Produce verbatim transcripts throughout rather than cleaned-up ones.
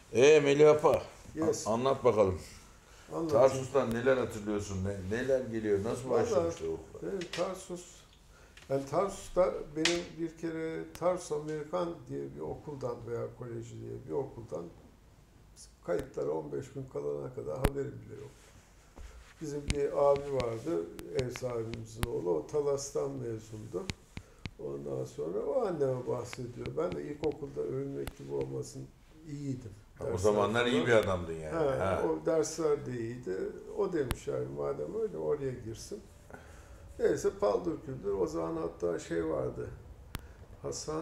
Ee Melih Apa, Yes. a- anlat bakalım. Anlatayım. Tarsus'tan neler hatırlıyorsun? Ne, neler geliyor? Nasıl Valla başlamıştı o? benim Tarsus, yani Tarsus'ta benim bir kere Tarsus Amerikan diye bir okuldan veya koleji diye bir okuldan kayıtlara on beş gün kalana kadar haberim bile yok. Bizim bir abi vardı, ev sahibimizin oğlu, o Talas'tan mezundu. Ondan sonra o anneme bahsediyor. Ben de ilkokulda övünmek gibi olmasın iyiydim. O Dersler zamanlar iyi falan. bir adamdın yani. Ha, Ha. o dersler de iyiydi. O demiş yani madem öyle oraya girsin. Neyse paldır küldür. O zaman hatta şey vardı. Hasan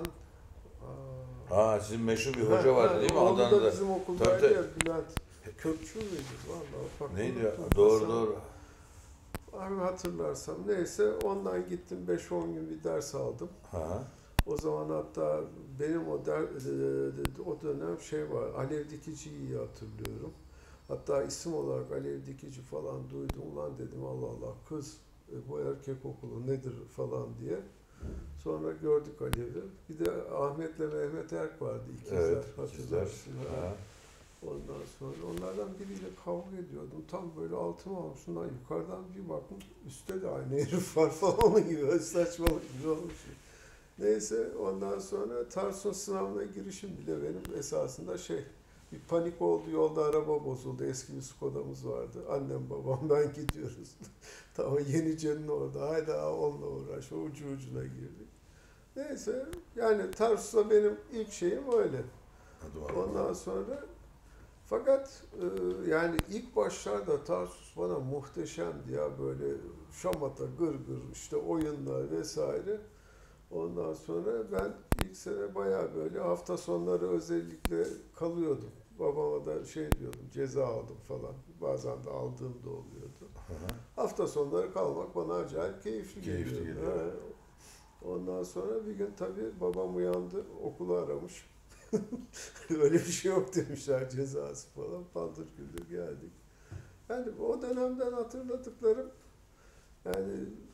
aa, Ha, sizin meşhur bir hoca ha, vardı ha, değil mi? oğlu da Adana'da. bizim Tabii, okuldaydı tabii. ya Bülent. Kökçü müydü? Vallahi bak. Neydi ya? unuttum. Doğru Hasan, doğru. abi hatırlarsam. Neyse ondan gittim beş on gün bir ders aldım. Ha. O zaman hatta benim o der, o dönem şey var. Alev Dikici'yi iyi hatırlıyorum. Hatta isim olarak Alev Dikici falan duydum. Ulan dedim Allah Allah kız bu erkek okulu nedir falan diye. Sonra gördük Alev'i. Bir de Ahmet'le Mehmet Erk vardı ikizler. Evet, Hatırlarsın. ikizler. Ha. Ha. Ondan sonra onlardan biriyle kavga ediyordum. Tam böyle altıma almışım. Lan yukarıdan bir baktım. Üstte de aynı herif var falan gibi. Saçmalık gibi olmuş. Neyse ondan sonra Tarsus sınavına girişim bile benim esasında şey bir panik oldu, yolda araba bozuldu, eski bir Skoda'mız vardı. Annem babam ben gidiyoruz. Tamam Yenice'nin orada hala onunla uğraş, ucu ucuna girdik. Neyse yani Tarsus'ta benim ilk şeyim öyle. Hadi bakalım. Ondan sonra fakat e, yani ilk başlarda Tarsus bana muhteşemdi ya böyle şamata, gırgır, işte oyunlar vesaire. Ondan sonra ben ilk sene bayağı böyle hafta sonları özellikle kalıyordum. Babama da şey diyordum, ceza aldım falan. Bazen de aldığım da oluyordu. Hı hı. Hafta sonları kalmak bana acayip keyifli, Keyifli geliyordu. geliyor. Ha. Ondan sonra bir gün tabii babam uyandı, okulu aramış. Öyle bir şey yok demişler, cezası falan. Paldır küldür geldik. Yani o dönemden hatırladıklarım yani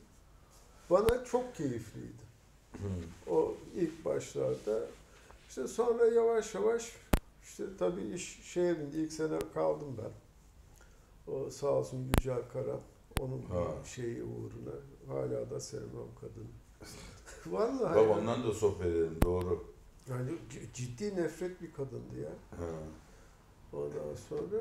bana çok keyifliydi. Hı. O ilk başlarda. İşte sonra yavaş yavaş işte tabii iş şeye bindi. İlk sene kaldım ben. O sağ olsun Yücel Kara. Onun Ha. bir şeyi uğruna. Hala da sevmem kadın. Vallahi Babamdan da sohbet edelim, doğru. yani c- ciddi nefret bir kadındı ya. Ha. Ondan sonra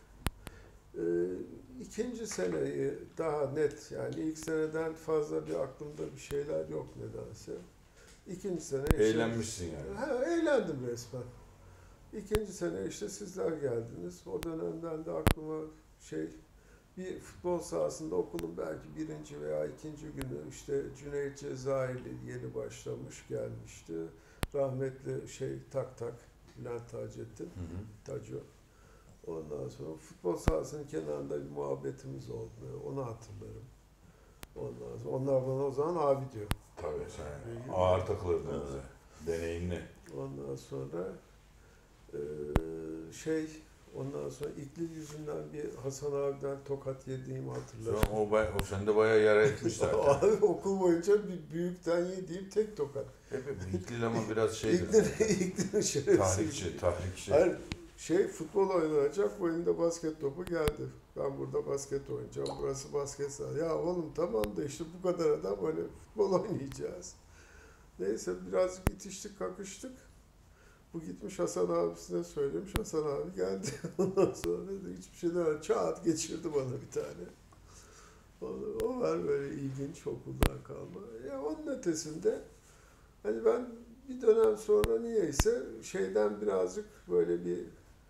e, ikinci seneyi daha net yani ilk seneden fazla bir aklımda bir şeyler yok nedense. İkinci sene işte, Eğlenmişsin yani. Ha, eğlendim resmen. İkinci sene işte sizler geldiniz. O dönemden de aklıma şey bir futbol sahasında okulun belki birinci veya ikinci günü işte Cüneyt Cezayirli yeni başlamış gelmişti. Rahmetli şey tak tak Bülent Taceddin, Hı hı. Taco. Ondan sonra futbol sahasının kenarında bir muhabbetimiz oldu. Onu hatırlarım. Ondan sonra, onlar bana o zaman abi diyor. Tabii sen ağır takılırdın bize. Deneyimli. Ondan sonra eee, şey, ondan sonra İklim yüzünden bir Hasan abiden tokat yediğimi hatırlarım. Sonra o, bay, o sende bayağı yara etmiş zaten. Abi okul boyunca bir büyükten yediğim tek tokat. Hep hep İklil ama biraz şeydir. İklim, iklim şerefsiz. Tahrikçi, tahrikçi. Hayır, şey futbol oynanacak, bu elinde basket topu geldi. Ben burada basket oynayacağım, burası basket sahası. Ya oğlum tamam da işte bu kadar adam hani futbol oynayacağız. Neyse birazcık itiştik, kakıştık. Bu gitmiş Hasan abisine söylemiş, Hasan abi geldi. Ondan sonra da hiçbir şey demedi. Çat geçirdi bana bir tane. O, o var böyle ilginç okuldan kalma. Ya onun ötesinde hani ben bir dönem sonra niyeyse şeyden birazcık böyle bir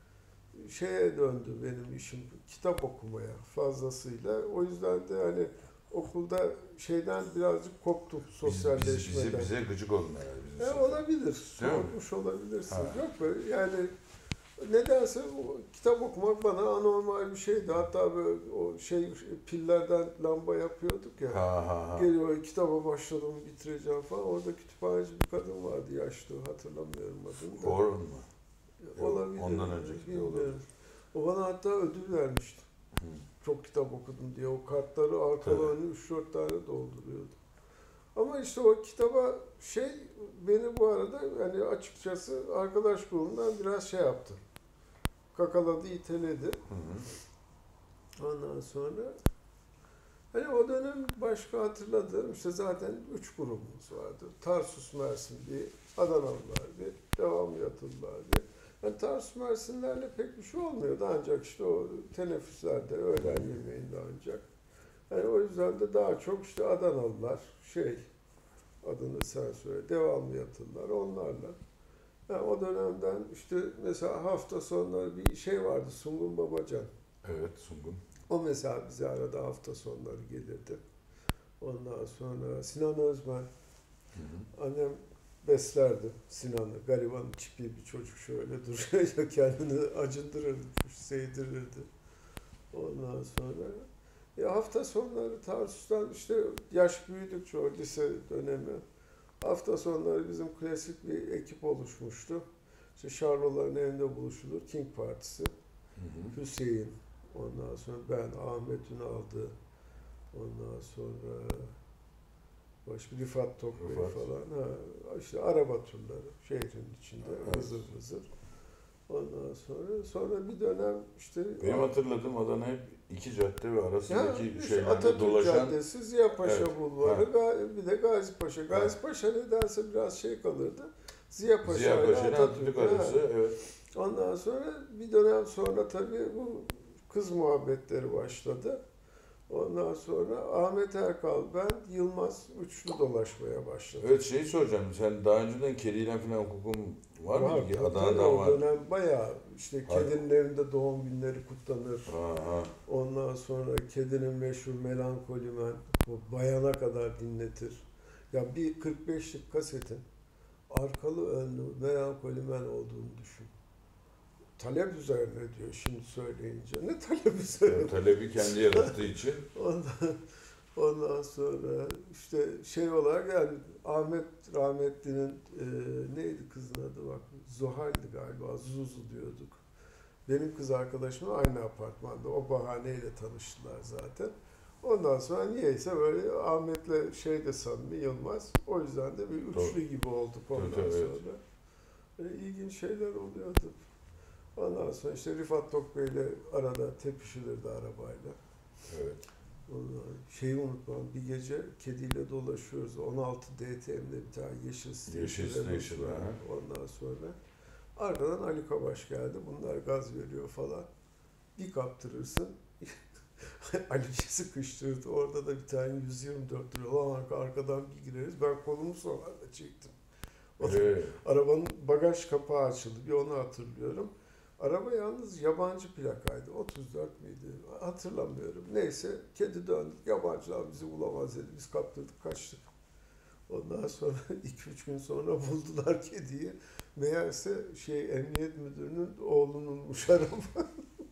şeye döndü benim işim. Kitap okumaya fazlasıyla. O yüzden de hani okulda şeyden birazcık koptum sosyalleşmeden. Bize, bize gıcık oldun herhalde. Bizim E, sınıfta. olabilir. Değil mi? Soğutmuş olabilirsin. Ha. Yok böyle yani nedense o kitap okumak bana anormal bir şeydi. Hatta böyle o şey pillerden lamba yapıyorduk ya. Ha ha ha. Geliyor kitaba başladım bitireceğim falan. Orada kütüphaneci bir kadın vardı yaşlı. Hatırlamıyorum adını da. Orhun mu? Olabilir. Ondan önceki de Bilmiyorum. olabilir. O bana hatta ödül vermişti. Hı. Çok kitap okudum diye. O kartları arkalarını üç dört tane dolduruyordu. Ama işte o kitaba şey beni bu arada hani açıkçası arkadaş grubundan biraz şey yaptı. kakaladı, iteledi. Hı hı. Ondan sonra hani o dönem başka hatırladığım işte zaten üç grubumuz vardı. Tarsus Mersin bir, Adanalılar bir, devamlı Yatılılar bir. Yani Tarsus Mersinlerle pek bir şey olmuyordu ancak işte o teneffüslerde, öğlen yemeğinde ancak. Yani o yüzden de daha çok işte Adanalılar, şey adını sen söyle, devamlı Yatılılar onlarla. Yani o dönemden işte mesela hafta sonları bir şey vardı, Sungun Babacan. Evet, Sungun. O mesela bize arada hafta sonları gelirdi. Ondan sonra Sinan Özmen. Hı hı. Annem beslerdi Sinan'ı. Gariban çipi bir çocuk şöyle duruyor. Kendini acındırırdı, sevdirirdi. Ondan sonra ya hafta sonları Tarsus'tan işte yaş büyüdükçe o lise dönemi. Hafta sonları bizim klasik bir ekip oluşmuştu. İşte Şarloların evinde buluşulur. King Partisi. Hı hı. Hüseyin. Ondan sonra ben, Ahmet Ünal'dı. Ondan sonra başka Rifat Tokbey Rifat. falan. Ha, işte araba turları şehrin içinde Evet. vızır vızır. Ondan sonra sonra bir dönem işte Benim hatırladığım Adana hep iki cadde ve arasındaki ya, işte şeylerde Atatürk dolaşan... Caddesi, Ziya Paşa Evet, Bulvarı, Ga- bir de Gazi Paşa. Gazi Evet. Paşa nedense biraz şey kalırdı. Ziya Paşa Ziya ile Paşa ile Atatürk. Atatürk arası, Ha. evet. Ondan sonra bir dönem sonra tabii bu kız muhabbetleri başladı. Ondan sonra Ahmet Erkal, ben, Yılmaz üçlü dolaşmaya başladık. Evet, şeyi soracağım, sen daha önceden kediyle falan hukukun var mıydı ki? tabii, tabii, Adana'dan o var. dönem bayağı işte Hadi. kedinin evinde doğum günleri kutlanır. Aha. Ondan sonra kedinin meşhur Melankolimen, bu bayana kadar dinletir. Ya bir kırk beşlik kasetin arkalı önlü Melankolimen olduğunu düşün. Talep üzerine diyor şimdi söyleyince. Ne talep üzerine? Yani talebi kendi yarattığı için. Ondan, ondan sonra işte şey olarak yani Ahmet rahmetlinin e, neydi kızın adı bak Zuhal'di galiba, Zuzu diyorduk. Benim kız arkadaşımla aynı apartmanda, o bahaneyle tanıştılar zaten. Ondan sonra niyeyse böyle Ahmet'le şey de samimi, Yılmaz. O yüzden de bir üçlü Doğru. gibi olduk ondan Evet, evet. sonra. Böyle ilginç şeyler oluyordu. Ondan sonra işte Rifat Tokbey'le arada tepişilirdi arabayla. Evet. Ondan şeyi unutmam, bir gece kediyle dolaşıyoruz. on altı D T M'de bir tane yeşil station. Yeşil station, var. aha. Ondan sonra arkadan Ali Kabaş geldi. Bunlar gaz veriyor falan. Bir kaptırırsın. Ali sıkıştırdı. Orada da bir tane yüz yirmi dört lira olan arkadan bir gireriz. Ben kolumu sonlarda çektim. O da- Evet. Arabanın bagaj kapağı açıldı. Bir onu hatırlıyorum. Araba yalnız yabancı plakaydı. otuz dört müydü? Hatırlamıyorum. Neyse kedi döndü. Yabancılar bizi bulamaz dedi. Biz kaptırdık kaçtık. Ondan sonra iki üç gün sonra buldular kediyi. Meğerse şey emniyet müdürünün oğlununmuş araba.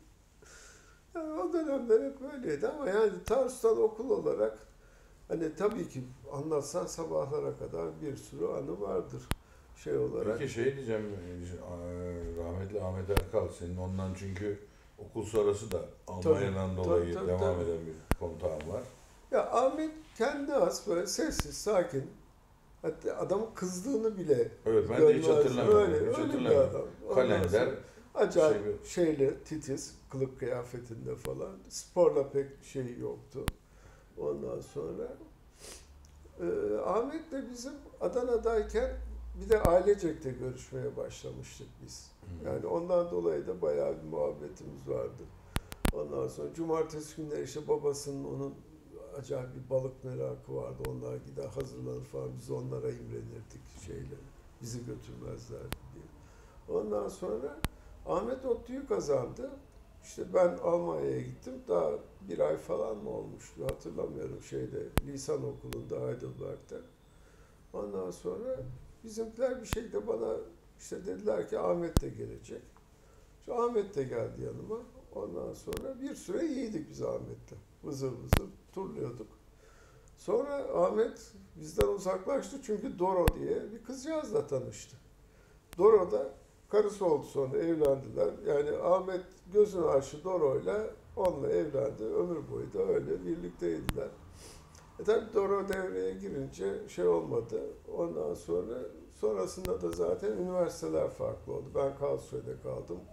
Yani o dönemler hep böyleydi ama yani Tarsus'tan okul olarak hani tabii ki anlatsan sabahlara kadar bir sürü anı vardır şey olarak. Peki şey diyeceğim, e, rahmetli Ahmet Erkal, senin ondan çünkü okul sonrası da Almanya'dan Tabii, dolayı tabii, devam tabii. eden bir kontağın var. Ya Ahmet kendi az böyle sessiz, sakin. Hatta adamın kızdığını bile Evet, ben de hiç görmez. hatırlamıyorum. Öyle, hiç öyle bir hatırlamıyorum. adam. Ondan Kalender, sonra acayip şey- şeyle titiz, kılık kıyafetinde falan. Sporla pek şey yoktu. Ondan sonra e, Ahmet'le bizim Adana'dayken bir de ailecek de görüşmeye başlamıştık biz. Hı. Yani ondan dolayı da bayağı bir muhabbetimiz vardı. Ondan sonra cumartesi günleri işte babasının onun acayip bir balık merakı vardı. Onlar gider hazırlanır falan. Biz onlara imrenirdik şeyle. Bizi götürmezlerdi diye. Ondan sonra Ahmet ODTÜ'yü kazandı. İşte ben Almanya'ya gittim. Daha bir ay falan mı olmuştu hatırlamıyorum şeyde. Lisan okulunda Heidelberg'de. Ondan sonra bizimkiler bir şekilde bana işte dediler ki Ahmet de gelecek. İşte Ahmet de geldi yanıma. Ondan sonra bir süre iyiydik biz Ahmet'le. Vızır vızır turluyorduk. Sonra Ahmet bizden uzaklaştı çünkü Doro diye bir kızcağızla tanıştı. Doro da karısı oldu sonra evlendiler. Yani Ahmet gözünü açtı Doro'yla onunla evlendi. Ömür boyu da öyle birlikteydiler. E tabi Doro devreye girince şey olmadı. Ondan sonra sonrasında da zaten üniversiteler farklı oldu. Ben Karlsruhe'de kaldım.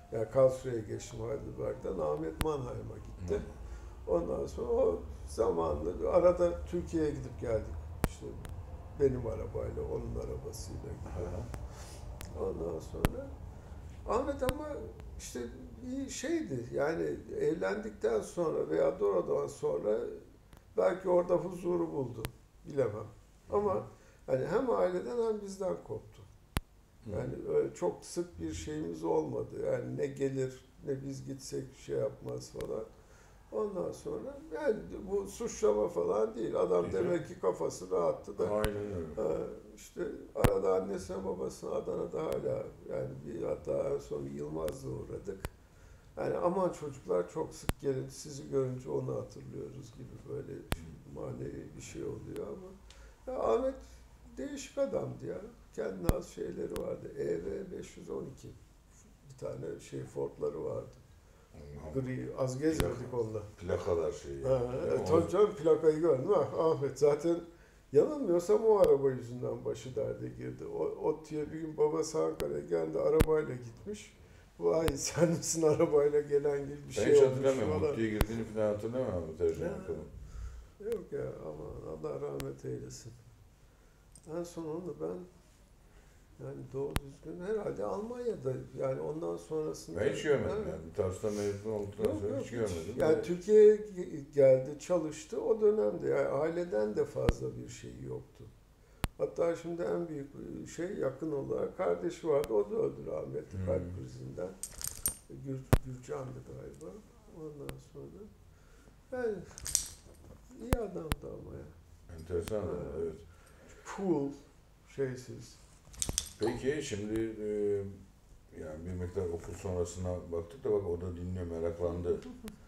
Yani Karlsruhe'ye geçtim Heidelberg'den. Ahmet Mannheim'a gitti. Ondan sonra o zamanla arada Türkiye'ye gidip geldik. İşte benim arabayla, onun arabasıyla gidip. Ondan sonra Ahmet ama işte bir şeydi. Yani evlendikten sonra veya doğrudan sonra belki orada huzuru buldu. Bilemem. Ama hani hem aileden hem bizden koptu. Yani öyle çok sık bir şeyimiz olmadı. Yani ne gelir ne biz gitsek şey yapmaz falan. Ondan sonra yani bu suçlama falan değil. Adam Güzel. demek ki kafası rahattı da. Aynen öyle. Ha, işte arada annesine babasına Adana'da hala yani bir hatta en son Yılmaz'la uğradık. Yani aman çocuklar çok sık gelin sizi görünce onu hatırlıyoruz gibi böyle manevi bir şey oluyor ama ya Ahmet değişik adamdı ya. Kendine az şeyleri vardı. E V beş yüz on iki bir tane şey Ford'ları vardı. Gri, az gezmedik onunla. Plakalar şeyi. Ha, e, tabii canım plakayı gördüm. Ah, Ahmet zaten yanılmıyorsam o araba yüzünden başı derde girdi. O, Otti'ye bir gün babası Ankara'ya geldi, arabayla gitmiş. Vay sen misin arabayla gelen gibi bir Ben şey hiç olmuş hatırlamıyorum. falan. Mutlu'ya girdiğini falan hatırlamıyorum. Tercüme Ha. bakalım. Yok ya aman Allah rahmet eylesin. En son onu ben yani doğru düzgün herhalde Almanya'da yani ondan sonrasında. Ben hiç görmedim Ha. yani. Tarsus'ta mezun olduktan Yok, sonra yok, hiç görmedim. Yani Türkiye'ye geldi, çalıştı. O dönemde yani aileden de fazla bir şey yoktu. Hatta şimdi en büyük şey yakın olarak kardeşi vardı. O da öldü rahmetli Hmm. kalp krizinden. Gür, Gürcan'dı galiba. Ondan sonra yani iyi adamdı ama ya. Enteresan. Ha. Evet. Cool, şeysiz. Peki şimdi e, yani bir miktar okul sonrasına baktık da bak o da dinliyor, meraklandı.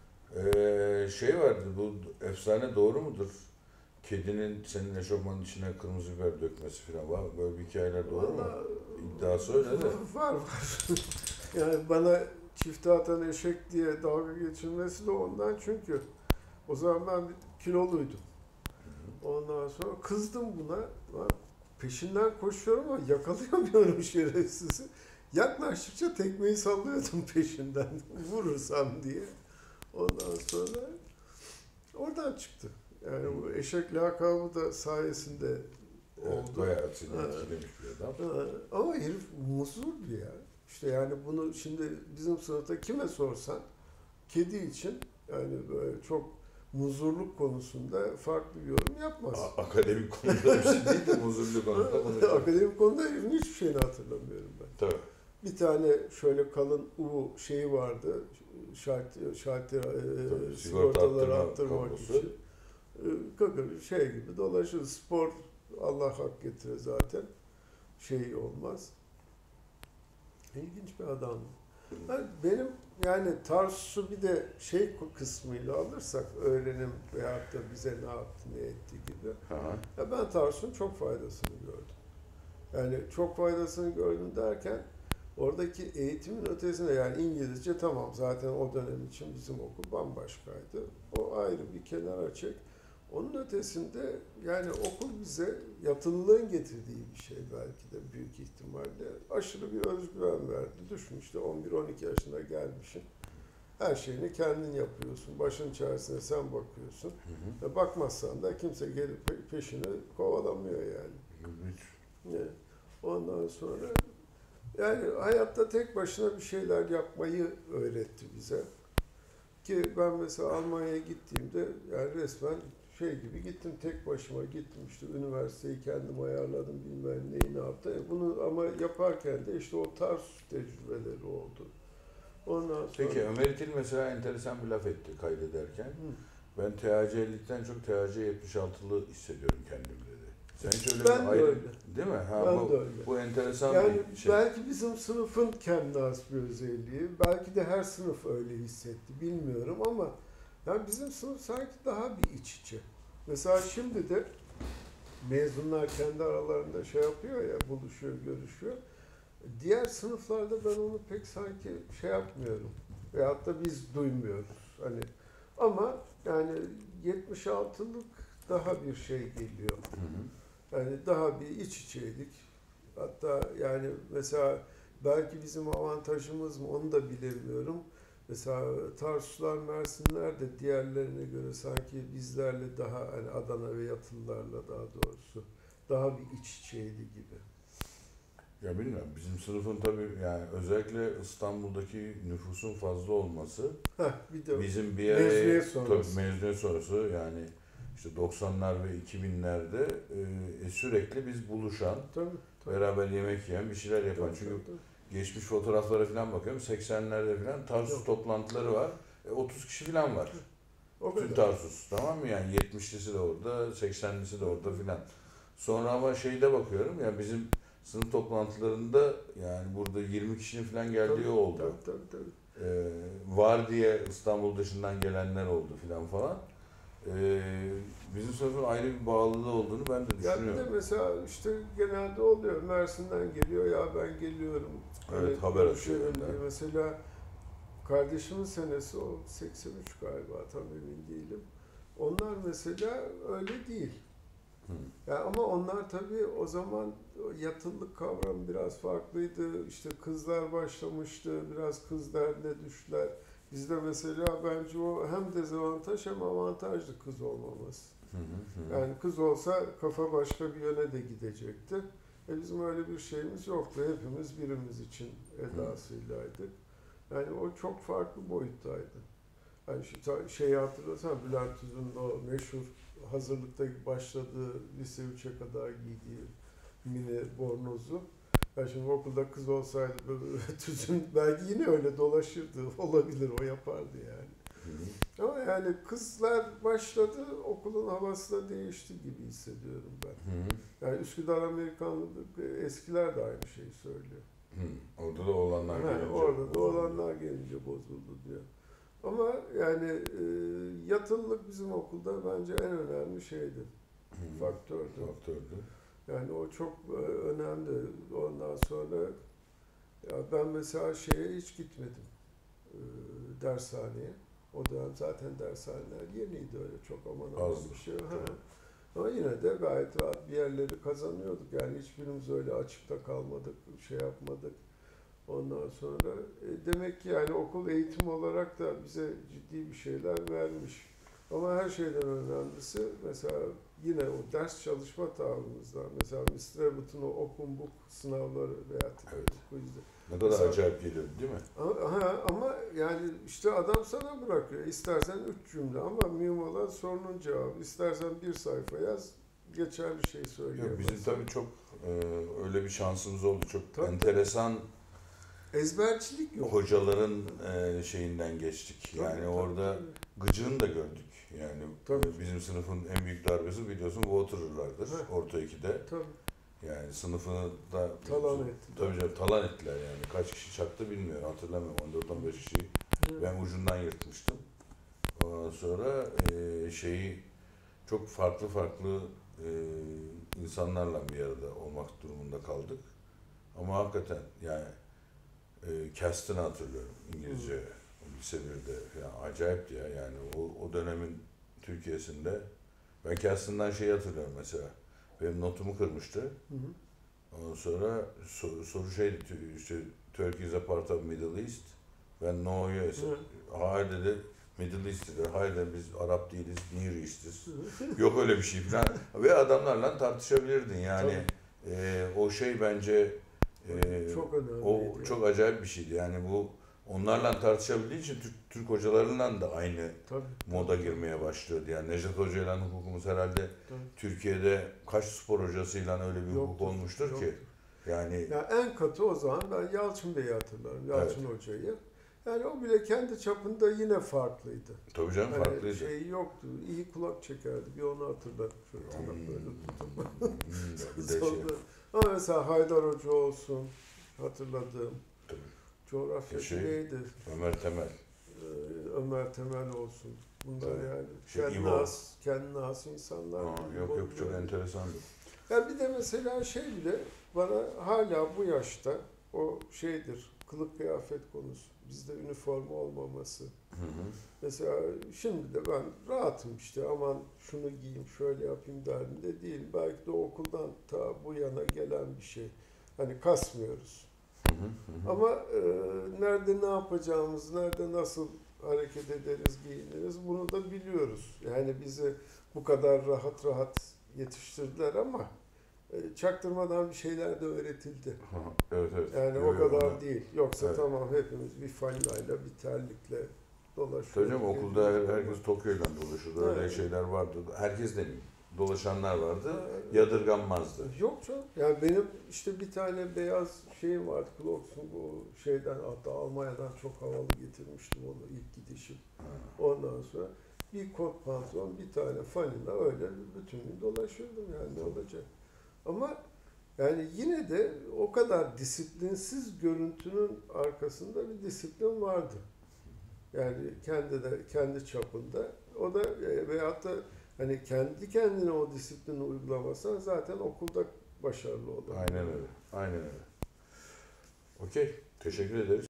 E, şey vardı, bu efsane doğru mudur? Kedinin senin eşofmanın içine kırmızı biber dökmesi falan var. Böyle bir hikayeler doğru mu? Vallahi, İddiası öyle de. Var var. Yani bana çifte atan eşek diye dalga geçilmesi de ondan çünkü o zaman ben bir kiloluydum. Ondan sonra kızdım buna. Lan peşinden koşuyorum ama yakalayamıyorum şerefsizi. Yaklaştıkça tekmeyi sallıyordum peşinden vurursam diye. Ondan sonra oradan çıktı. Yani bu eşek lakabı da sayesinde Evet, oldu. bayağı seni Ha. etkilemiş bir adam. Ha, ama herif muzurdu ya. İşte yani bunu şimdi bizim sınıfta kime sorsan kedi için yani böyle çok muzurluk konusunda farklı bir yorum yapmaz. A- akademik konuda bir şey değil de muzurlu konuda konuşalım. Akademik konuda herifin hiçbir şeyini hatırlamıyorum ben. Tabii. Bir tane şöyle kalın U şeyi vardı. Şart, şart, e, Tabii, sigorta sigortaları arttırma arttırmak kablosu. için. E, kakır şey gibi dolaşır. Spor Allah hak getirir zaten. Şey olmaz. İlginç bir adam. Yani benim yani Tarsus'u bir de şey kısmıyla alırsak öğrenim veyahut da bize ne yaptı ne etti gibi. Aha. Ya ben Tarsus'un çok faydasını gördüm. Yani çok faydasını gördüm derken oradaki eğitimin ötesinde yani İngilizce tamam zaten o dönem için bizim okul bambaşkaydı. O ayrı bir kenara çek. Onun ötesinde yani okul bize yatılılığın getirdiği bir şey belki de büyük ihtimalle. Aşırı bir özgüven verdi. Düşün işte on bir on iki yaşına gelmişsin. Her şeyini kendin yapıyorsun. Başın çaresine sen bakıyorsun. Hı hı. Ve bakmazsan da kimse gelip pe- peşini kovalamıyor yani. Hiç. Yani ondan sonra yani hayatta tek başına bir şeyler yapmayı öğretti bize. Ki ben mesela Almanya'ya gittiğimde yani resmen şey gibi gittim, tek başıma gittim işte üniversiteyi kendim ayarladım bilmem neyi ne yaptım. E bunu ama yaparken de işte o Tarsus tecrübeleri oldu. Ondan sonra... Peki Ömer İtil mesela enteresan bir laf etti kaydederken. Hı. Ben T A C elli'den çok T A C yetmiş altılı hissediyorum kendimi dedi. Sen hiç öyle Ben bir de ayrı... öyle. Değil mi? Ha, Ben bu, de öyle. bu enteresan Yani bir şey. belki bizim sınıfın kendi has bir özelliği, belki de her sınıf öyle hissetti bilmiyorum ama yani bizim sınıf sanki daha bir iç içe. Mesela şimdi de mezunlar kendi aralarında şey yapıyor ya, buluşuyor, görüşüyor. Diğer sınıflarda ben onu pek sanki şey yapmıyorum. Veyahut da biz duymuyoruz. Hani ama yani yetmiş altılık daha bir şey geliyor. Hı hı. Yani daha bir iç içeydik. Hatta yani mesela belki bizim avantajımız mı onu da bilemiyorum. Mesela Tarsuslar, Mersinler de diğerlerine göre sanki bizlerle daha, hani Adana ve Yatılılarla daha doğrusu daha bir iç içeydi gibi. Ya bilmiyorum, bizim sınıfın tabii yani özellikle İstanbul'daki nüfusun fazla olması Heh, bir de bizim bir mezuniyet araya sonrası. tabii mezuniyet sonrası yani işte doksanlar ve iki binlerde e, sürekli biz buluşan, Tabii, tabii. beraber yemek yiyen, bir şeyler yapan. Tabii, Çünkü tabii, tabii. geçmiş fotoğraflara falan bakıyorum. seksenlerde falan Tarsus Yok. toplantıları var. E, otuz kişi falan var. O Bütün kadar. Tarsus. Tamam mı? Yani yetmişlisi de orada, seksenlisi de orada filan. Sonra ama şeyde bakıyorum ya, bizim sınıf toplantılarında yani burada yirmi kişinin falan geldiği Tabii, oldu. Tabii, tabii, tabii. Ee, var diye İstanbul dışından gelenler oldu filan falan. Ee, bizim sınıfın ayrı bir bağlılığı olduğunu ben de Ya bir de düşünüyorum. mesela işte genelde oluyor. Mersin'den geliyor, ya ben geliyorum. Evet, Hani haber görüşelim atıyor diye. önden. Mesela kardeşimin senesi o seksen üç galiba, tam emin değilim. Onlar mesela öyle değil. Hı. Yani ama onlar tabii o zaman yatılılık kavramı biraz farklıydı. İşte kızlar başlamıştı, biraz kız derdine düştüler. Bizde mesela bence o hem dezavantaj hem avantajdı kız olmaması. Hı hı hı. Yani kız olsa kafa başka bir yöne de gidecekti. E bizim öyle bir şeyimiz yoktu. Hepimiz birimiz için edasıylaydık. Yani o çok farklı boyuttaydı. Yani şu şeyi hatırlasana, Bülent Tüzün'ün o meşhur hazırlıkta başladığı lise üçe kadar giydiği mini bornozu. Yani şimdi okulda kız olsaydı Tüzün belki yine öyle dolaşırdı. Olabilir, o yapardı yani. Hı hı. Ama yani kızlar başladı, okulun havası da değişti gibi hissediyorum ben. Hı hı. Yani Üsküdar Amerikanlı eskiler de aynı şeyi söylüyor. Hı. Orada da olanlar Ha, gelince orada da bozuldu. olanlar gelince bozuldu diyor. Ama yani e, yatılılık bizim okulda bence en önemli şeydi, Hı. faktördü. Faktördü. Yani o çok e, önemli. Ondan sonra ya ben mesela şeye hiç gitmedim, e, dershaneye. O dönem zaten dershaneler yeniydi, öyle çok aman aman Azdı. bir şey. Ha. Ama yine de gayet rahat bir yerleri kazanıyorduk. Yani hiçbirimiz öyle açıkta kalmadık, şey yapmadık. Ondan sonra e, demek ki yani okul eğitim olarak da bize ciddi bir şeyler vermiş. Ama her şeyden önemlisi mesela yine o ders çalışma tarzımızda. Mesela mister Abbott'un o open book sınavları veya Evet. quizde. Ne kadar Mesela- acayip geliyor değil mi? Ama, ama yani işte adam sana bırakıyor. İstersen üç cümle ama mühim olan sorunun cevabı. İstersen bir sayfa yaz, geçerli şey Yok, söyleyemezsin. bizim tabii çok e, öyle bir şansımız oldu. Çok Tabii. enteresan Ezbercilik yok. hocaların e, şeyinden geçtik. Tabii, Yani tabii, orada tabii. gıcığını da gördük. Yani Tabii. bizim sınıfın en büyük darbesi biliyorsun Water'lardır. Heh. Orta ikide. Tabii. Yani sınıfını da Talan ettiler. tabii canım, talan ettiler yani. Kaç kişi çaktı bilmiyorum. Hatırlamıyorum. on dört on beş kişi. Ben ucundan yırtmıştım. Ondan sonra e, şeyi çok farklı farklı e, insanlarla bir arada olmak durumunda kaldık. Ama hakikaten yani e, Castle'ını hatırlıyorum İngilizce hmm. lise birde. Yani acayipti ya yani o, o dönemin Türkiye'sinde. Ben Castle'dan şeyi hatırlıyorum mesela. Benim notumu kırmıştı. Hı hı. Ondan sonra soru, soru şeydi işte Turkey is a part of Middle East. Ben no'yu hayır dedi. Middle East dedi. Hayır dedi, biz Arap değiliz, Near East'iz. Yok öyle bir şey falan. Ve adamlarla tartışabilirdin yani. E, o şey bence e, çok önemli. o çok acayip bir şeydi. Yani bu onlarla tartışabildiği için Türk, Türk hocalarıyla da aynı tabii, moda tabii, girmeye başlıyordu. Yani Nejat Hoca ile hukukumuz herhalde tabii. Türkiye'de kaç spor hocasıyla öyle bir Yoktur, hukuk olmuştur yoktur. ki. Yani ya en katı o zaman ben Yalçın Bey'i hatırlarım. Yalçın evet. Hoca'yı. Yani o bile kendi çapında yine farklıydı. Tabii canım yani farklıydı. Şeyi yoktu. İyi kulak çekerdi. Bir onu hatırlarım. Şöyle tırnak hmm. böyle tutup. şey. Ama mesela Haydar Hoca olsun hatırladığım. Tabii. Coğrafya şey, neydi? Ömer Temel. Ee, Ömer Temel olsun. Bunlar tabii. Yani şey, kendine has, kendine has insanlar. Aa, yok yok çok enteresandı. Ya bir de mesela şey bile bana hala bu yaşta o şeydir, kılık kıyafet konusu. Bizde üniforma olmaması. Hı hı. Mesela şimdi de ben rahatım işte, aman şunu giyeyim, şöyle yapayım derdinde değil. Belki de okuldan ta bu yana gelen bir şey. Hani kasmıyoruz. Hı hı. hı, hı. Ama e, nerede ne yapacağımız, nerede nasıl hareket ederiz, giyiniriz bunu da biliyoruz. Yani bizi bu kadar rahat rahat yetiştirdiler ama e, çaktırmadan bir şeyler de öğretildi. Aha, evet evet. Yani Yo, o yo, kadar ona- değil. Yoksa Evet. tamam hepimiz bir falinayla, bir terlikle dolaşıyoruz. Hocam okulda her- geziyoruz herkes Tokyo'yla dolaşıyordu. Öyle Evet. şeyler vardı. Herkes demeyeyim. Dolaşanlar vardı. Evet. Yadırganmazdı. Yok canım. Yani benim işte bir tane beyaz şeyim vardı. Clarks'un bu şeyden hatta Almanya'dan çok havalı getirmiştim onu ilk gidişim. Ha. Ondan sonra bir kot pantolon, bir tane falina öyle bütün gün dolaşıyordum yani ne olacak. Ama yani yine de o kadar disiplinsiz görüntünün arkasında bir disiplin vardı. Yani kendi de kendi çapında. O da e, veyahut da hani kendi kendine o disiplini uygulamasan zaten okulda başarılı olur. Aynen öyle. Aynen öyle. Okey. Teşekkür ederiz.